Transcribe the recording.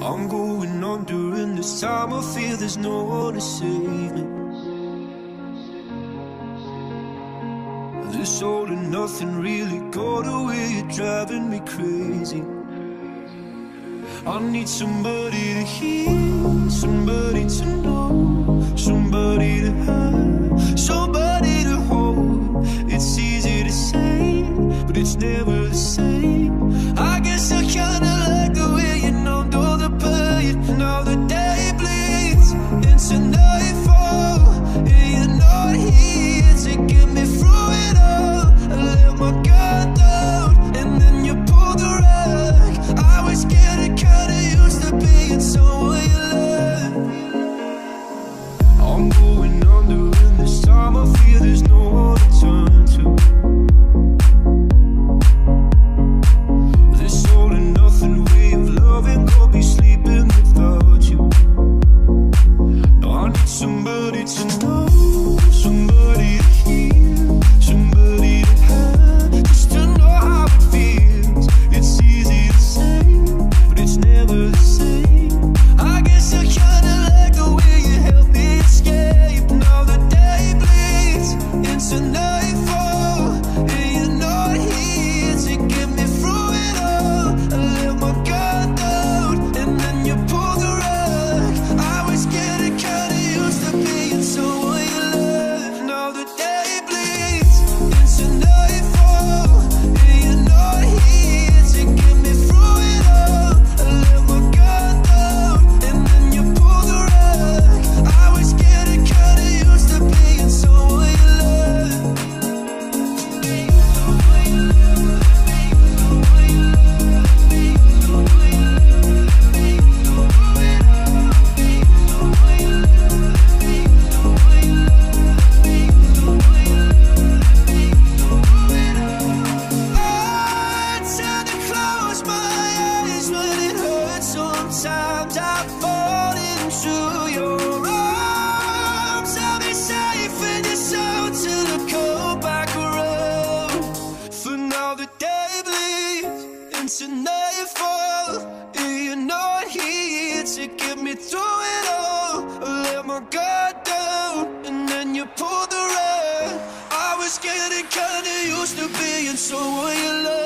I'm going under, and this time I feel there's no one to save me. This all and nothing really got away, you're driving me crazy. I need somebody to hear, somebody to know, somebody to have, somebody to hold. It's easy to say, but it's never the same. I guess I kinda like the way you numbed all the pain. Now the day bleeds into nightfall, and you're not here to get me through it all. I let my guard down, and then you pulled the rug. I was getting kinda used to being someone you love. I'm going under, and this time I feel there's no one to turn to. This all and nothing way of loving, I'll be sleeping without you. No, I need somebody to know, somebody to hear, somebody to have, just to know how it feels. It's easy to say, but it's never the same. I guess I kinda like the way you help me escape. Now the day bleeds into nightfall, and you're not here to get me through it all. I let my guard down, and then you pulled the rug. I was getting kinda used to being someone you love. Now the day bleeds into nightfall, and you're not here to get me through it all. I let my guard down, and then you pulled the rug. I was getting kinda used to being someone you love. I tend to close my eyes when it hurts. Sometimes I fall into your arms. I'll be safe in your soul till I come back around. For now the day bleeds into nightfall, and you're not here to get me through it all. I let my guard down, and then you pulled the rug. I was getting kinda used to being someone you love.